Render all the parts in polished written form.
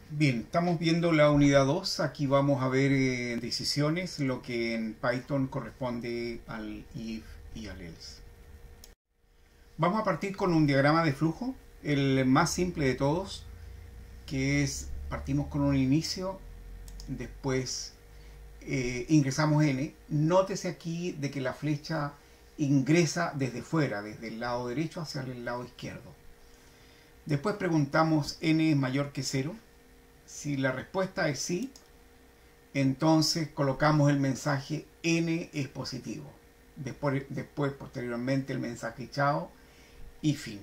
Bien, estamos viendo la unidad 2. Aquí vamos a ver decisiones, lo que en Python corresponde al if y al else. Vamos a partir con un diagrama de flujo, el más simple de todos, que es, partimos con un inicio, después ingresamos n. Nótese aquí de que la flecha ingresa desde fuera, desde el lado derecho hacia el lado izquierdo. Después preguntamos n es mayor que 0. Si la respuesta es sí, entonces colocamos el mensaje n es positivo. Después posteriormente, el mensaje chao y fin.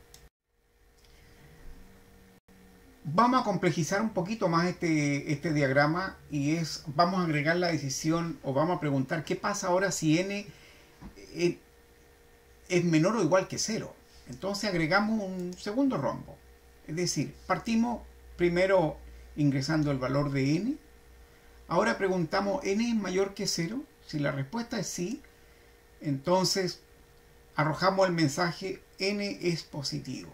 Vamos a complejizar un poquito más este diagrama y vamos a agregar la decisión o vamos a preguntar qué pasa ahora si n es menor o igual que 0. Entonces agregamos un segundo rombo. Es decir, partimos primero ingresando el valor de n. Ahora preguntamos, ¿n es mayor que 0? Si la respuesta es sí, entonces arrojamos el mensaje n es positivo.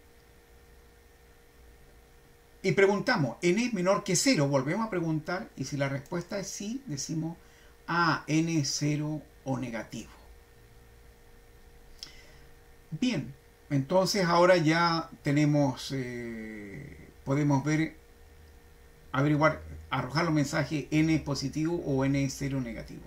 Y preguntamos, ¿n es menor que 0? Volvemos a preguntar y si la respuesta es sí, decimos, n es 0 o negativo. Bien, entonces ahora ya tenemos, podemos ver, averiguar, arrojar los mensajes n es positivo o n es 0 negativo.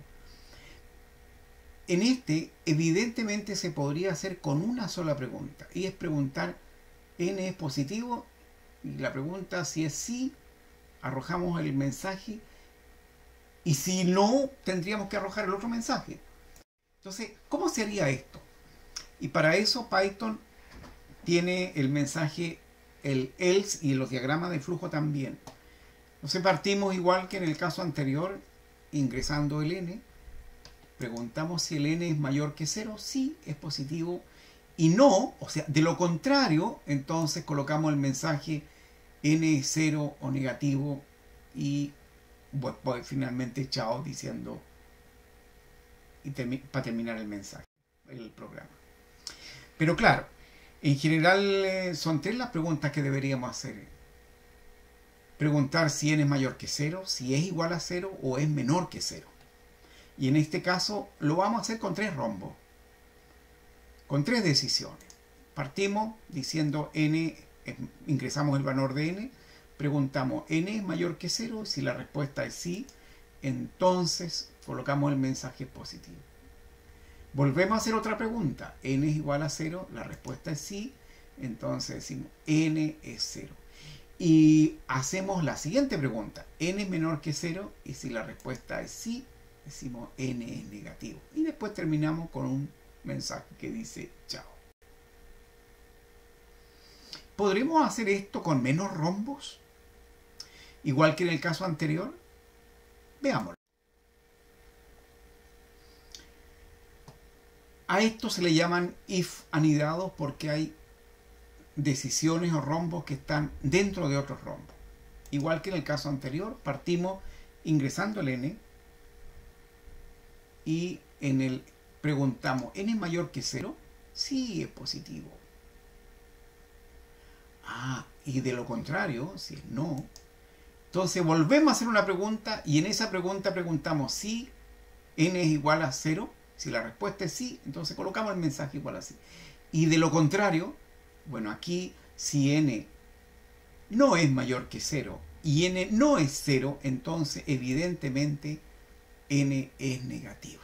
En evidentemente se podría hacer con una sola pregunta, y es preguntar n es positivo, y la pregunta si es sí, arrojamos el mensaje, y si no, tendríamos que arrojar el otro mensaje. Entonces, ¿cómo se haría esto? Y para eso Python tiene el mensaje, el else, y los diagramas de flujo también. Entonces partimos igual que en el caso anterior, ingresando el n. Preguntamos si el n es mayor que 0. Sí, es positivo. Y no, o sea, de lo contrario, entonces colocamos el mensaje n es 0 o negativo. Y pues, finalmente chao, diciendo, para terminar el mensaje, el programa. Pero claro, en general son 3 las preguntas que deberíamos hacer. Preguntar si n es mayor que 0, si es igual a 0 o es menor que 0. Y en este caso lo vamos a hacer con 3 rombos, con 3 decisiones. Partimos diciendo n, ingresamos el valor de n, preguntamos n es mayor que 0, si la respuesta es sí, entonces colocamos el mensaje positivo. Volvemos a hacer otra pregunta, n es igual a 0, la respuesta es sí, entonces decimos n es 0. Y hacemos la siguiente pregunta, n es menor que 0, y si la respuesta es sí, decimos n es negativo. Y después terminamos con un mensaje que dice chao. ¿Podremos hacer esto con menos rombos? Igual que en el caso anterior. Veámoslo. A esto se le llaman if anidados porque hay decisiones o rombos que están dentro de otros rombos. Igual que en el caso anterior, partimos ingresando el n y en el preguntamos, ¿n es mayor que 0? Sí, es positivo. Y de lo contrario, si es no, entonces volvemos a hacer una pregunta y en esa pregunta preguntamos si n es igual a 0. Si la respuesta es sí, entonces colocamos el mensaje igual a sí. Y de lo contrario, bueno, aquí si n no es mayor que 0 y n no es 0, entonces evidentemente n es negativo.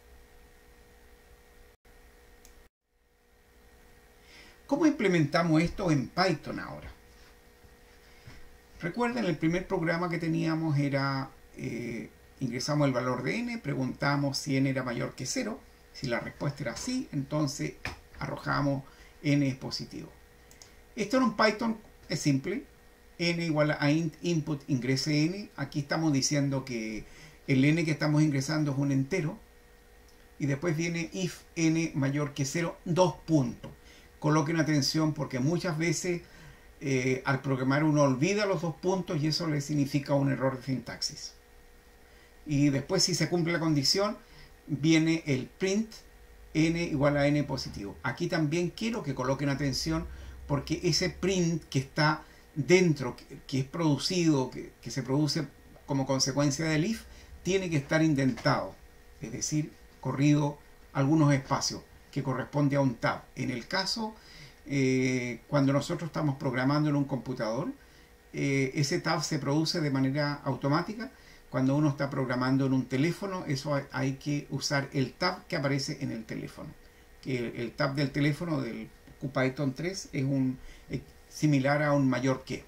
¿Cómo implementamos esto en Python ahora? Recuerden, el primer programa que teníamos era, ingresamos el valor de n, preguntamos si n era mayor que 0. Si la respuesta era sí, entonces arrojamos n es positivo. Esto en Python es simple. N igual a int input ingrese n. Aquí estamos diciendo que el n que estamos ingresando es un entero. Y después viene if n mayor que 0, 2 puntos. Coloquen atención porque muchas veces al programar uno olvida los 2 puntos y eso le significa un error de sintaxis. Y después, si se cumple la condición, viene el print n igual a n positivo. Aquí también quiero que coloquen atención porque ese print que está dentro, que es producido, que se produce como consecuencia del if, tiene que estar indentado, es decir, corrido algunos espacios, que corresponde a un tab. En el caso, cuando nosotros estamos programando en un computador, ese tab se produce de manera automática. Cuando uno está programando en un teléfono, eso hay que usar el tab que aparece en el teléfono. El tab del teléfono del CuPython 3 es similar a un mayor que.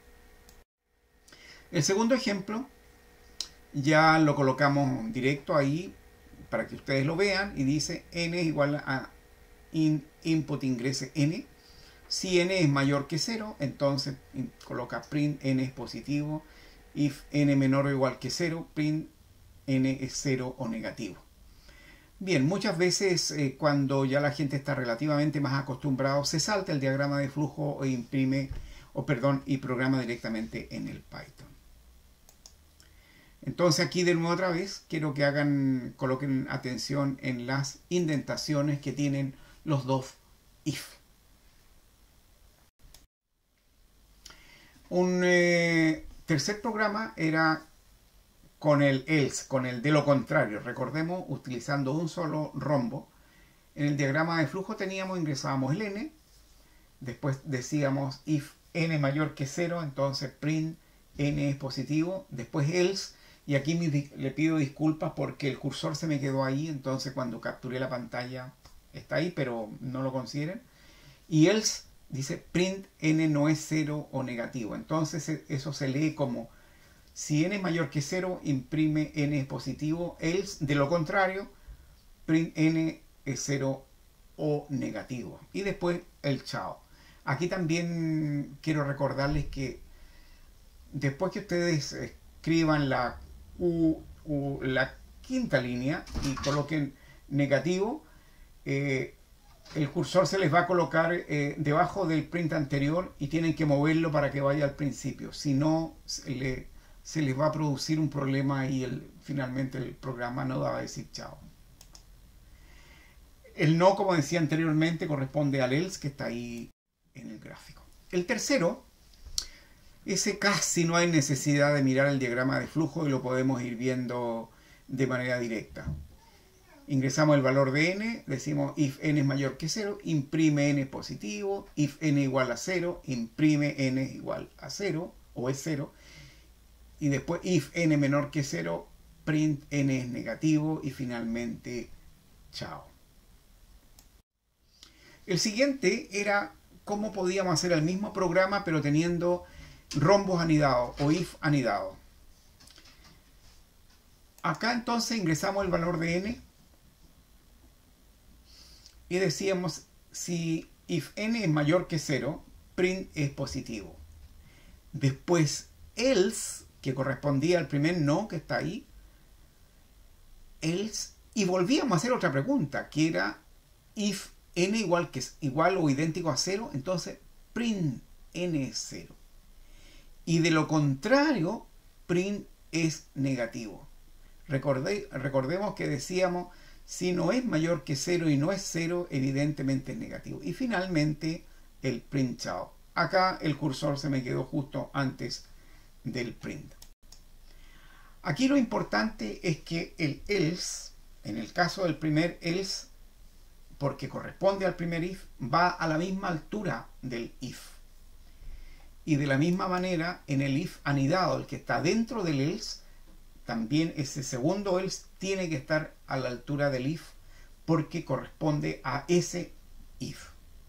El segundo ejemplo ya lo colocamos directo ahí para que ustedes lo vean y dice n es igual a input ingrese n. Si n es mayor que 0, entonces coloca print n es positivo. If n menor o igual que 0, print n es 0 o negativo. Bien, muchas veces cuando ya la gente está relativamente más acostumbrado, se salta el diagrama de flujo y programa directamente en el Python. Entonces aquí de nuevo otra vez quiero que coloquen atención en las indentaciones que tienen los dos if. Un tercer programa era con el else, con el de lo contrario. Recordemos, utilizando un solo rombo. En el diagrama de flujo ingresábamos el n, después decíamos if n mayor que 0, entonces print n es positivo, después else, y aquí le pido disculpas porque el cursor se me quedó ahí, entonces cuando capturé la pantalla está ahí, pero no lo consideren. Y else dice print n no es 0 o negativo, entonces eso se lee como si n es mayor que 0, imprime n es positivo, else, de lo contrario, print n es 0 o negativo. Y después el chao. Aquí también quiero recordarles que después que ustedes escriban la quinta línea y coloquen negativo, el cursor se les va a colocar debajo del print anterior y tienen que moverlo para que vaya al principio. Si no, se les va a producir un problema y finalmente el programa no va a decir chao. El no, como decía anteriormente, corresponde al else que está ahí en el gráfico. El tercero, ese casi no hay necesidad de mirar el diagrama de flujo y lo podemos ir viendo de manera directa. Ingresamos el valor de n, decimos if n es mayor que 0, imprime n positivo, if n igual a 0, imprime n igual a 0 o es 0. Y después if n menor que 0, print n es negativo y finalmente chao. El siguiente era cómo podíamos hacer el mismo programa pero teniendo rombos anidados o if anidados. Acá entonces ingresamos el valor de n y decíamos si if n es mayor que 0, print es positivo. Después else, que correspondía al primer no que está ahí, else, y volvíamos a hacer otra pregunta, que era if n igual o idéntico a 0, entonces print n es 0. Y de lo contrario, print es negativo. Recordemos que decíamos, si no es mayor que 0 y no es 0, evidentemente es negativo. Y finalmente, el print chao. Acá el cursor se me quedó justo antes del print. Aquí lo importante es que el else, en el caso del primer else, porque corresponde al primer if, va a la misma altura del if. Y de la misma manera, en el if anidado, el que está dentro del else, también ese segundo else tiene que estar a la altura del if, porque corresponde a ese if.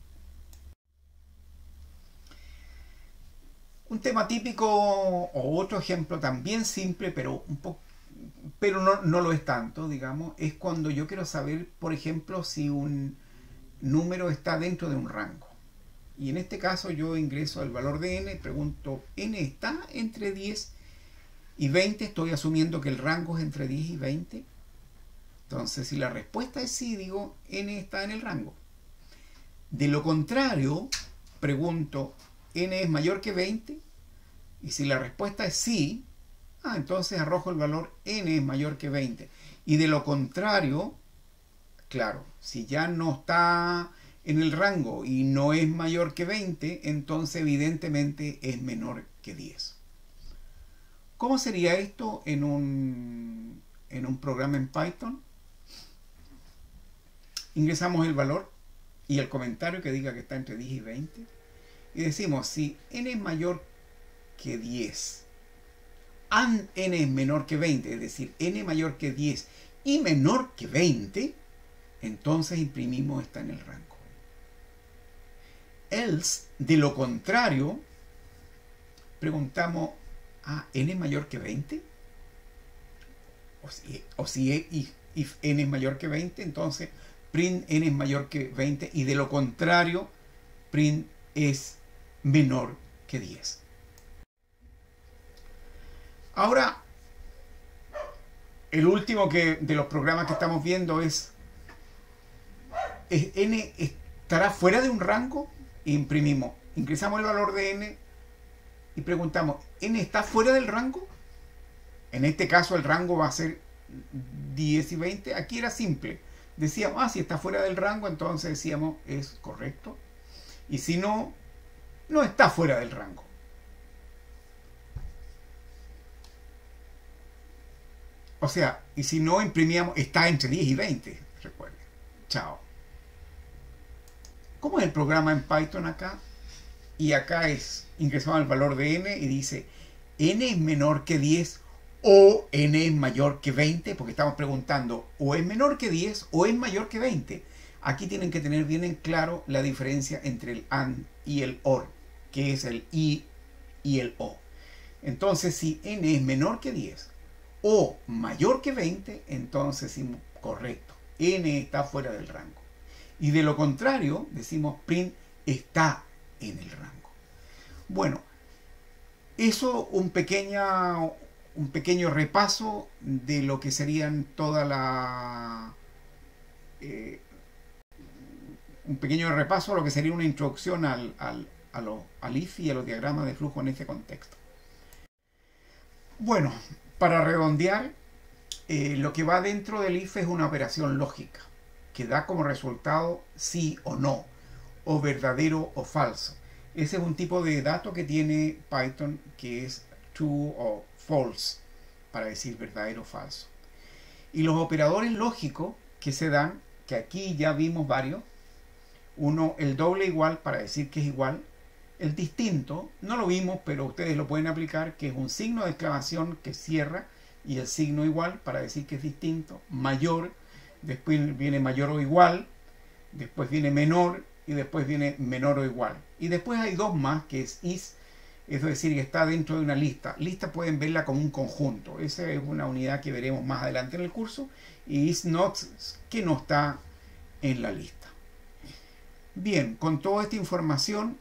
Un tema típico o otro ejemplo también simple, pero no lo es tanto, digamos, es cuando yo quiero saber, por ejemplo, si un número está dentro de un rango. Y en este caso yo ingreso el valor de n, pregunto, ¿n está entre 10 y 20? Estoy asumiendo que el rango es entre 10 y 20. Entonces, si la respuesta es sí, digo, n está en el rango. De lo contrario, pregunto, ¿n es mayor que 20? Y si la respuesta es sí, entonces arrojo el valor n es mayor que 20. Y de lo contrario, claro, si ya no está en el rango y no es mayor que 20, entonces evidentemente es menor que 10. ¿Cómo sería esto en un programa en Python? Ingresamos el valor y el comentario que diga que está entre 10 y 20 y decimos si n es mayor que 10, n es menor que 20, es decir, n mayor que 10 y menor que 20, entonces imprimimos está en el rango. Else, de lo contrario, preguntamos, ¿n es mayor que 20? O si if n es mayor que 20, entonces print n es mayor que 20 y de lo contrario, print es menor que 10. Ahora, el último de los programas que estamos viendo es n estará fuera de un rango. Imprimimos, ingresamos el valor de n y preguntamos, ¿n está fuera del rango? En este caso el rango va a ser 10 y 20. Aquí era simple. Decíamos, si está fuera del rango, entonces decíamos, es correcto. Y si no, no está fuera del rango. O sea, y si no imprimíamos, está entre 10 y 20. Recuerden. Chao. ¿Cómo es el programa en Python acá? Y acá ingresamos el valor de n y dice, n es menor que 10 o n es mayor que 20, porque estamos preguntando o es menor que 10 o es mayor que 20. Aquí tienen que tener bien en claro la diferencia entre el AND y el OR, que es el I y el O. Entonces, si n es menor que 10 o mayor que 20, entonces decimos correcto, n está fuera del rango. Y de lo contrario, decimos print está en el rango. Bueno, eso un pequeño repaso de lo que serían un pequeño repaso a lo que sería una introducción al if y a los diagramas de flujo en este contexto. Bueno, para redondear, lo que va dentro del if es una operación lógica que da como resultado sí o no, o verdadero o falso. Ese es un tipo de dato que tiene Python que es true o false, para decir verdadero o falso. Y los operadores lógicos que se dan, que aquí ya vimos varios, uno, el doble igual para decir que es igual, el distinto, no lo vimos, pero ustedes lo pueden aplicar, que es un signo de exclamación que cierra, y el signo igual para decir que es distinto, mayor, después viene mayor o igual, después viene menor y después viene menor o igual. Y después hay dos más que es is, es decir, que está dentro de una lista. Lista pueden verla como un conjunto. Esa es una unidad que veremos más adelante en el curso. Y is not, que no está en la lista. Bien, con toda esta información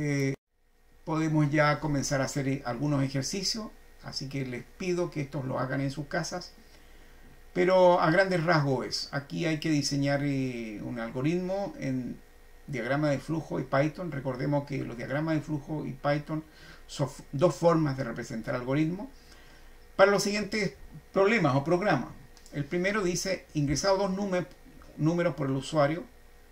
podemos ya comenzar a hacer algunos ejercicios. Así que les pido que estos lo hagan en sus casas. Pero a grandes rasgos aquí hay que diseñar un algoritmo en diagrama de flujo y Python. Recordemos que los diagramas de flujo y Python son dos formas de representar algoritmos para los siguientes problemas o programas. El primero dice, ingresado dos números por el usuario,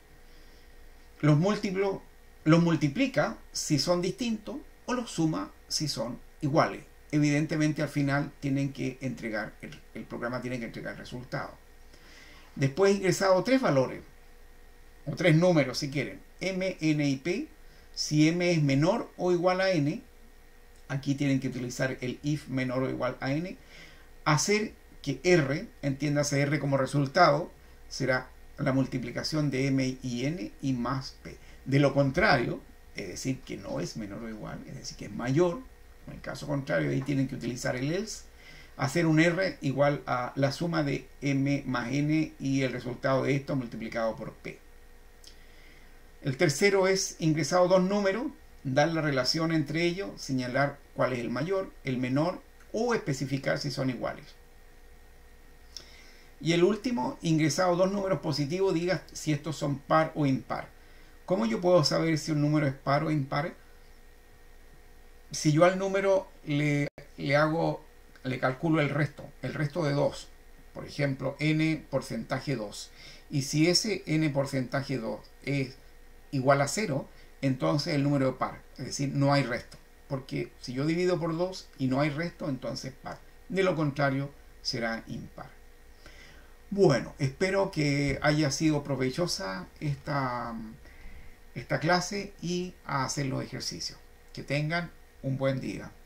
los multiplica si son distintos o los suma si son iguales. Evidentemente al final tienen que entregar, el programa tiene que entregar el resultado. Después ingresado tres valores, o tres números si quieren, m, n y p. Si m es menor o igual a n, aquí tienen que utilizar el if menor o igual a n. Hacer que r, entiéndase r como resultado, será la multiplicación de m y n y más p. De lo contrario, es decir, que no es menor o igual, es decir, que es mayor, en el caso contrario, ahí tienen que utilizar el else, hacer un r igual a la suma de m más n y el resultado de esto multiplicado por p. El tercero es ingresado dos números, dar la relación entre ellos, señalar cuál es el mayor, el menor o especificar si son iguales. Y el último, ingresado dos números positivos, diga si estos son par o impar. ¿Cómo yo puedo saber si un número es par o impar? Si yo al número le calculo el resto de 2, por ejemplo, n porcentaje 2, y si ese n porcentaje 2 es igual a 0, entonces el número es par, es decir, no hay resto. Porque si yo divido por 2 y no hay resto, entonces par. De lo contrario, será impar. Bueno, espero que haya sido provechosa esta clase y a hacer los ejercicios. Que tengan un buen día.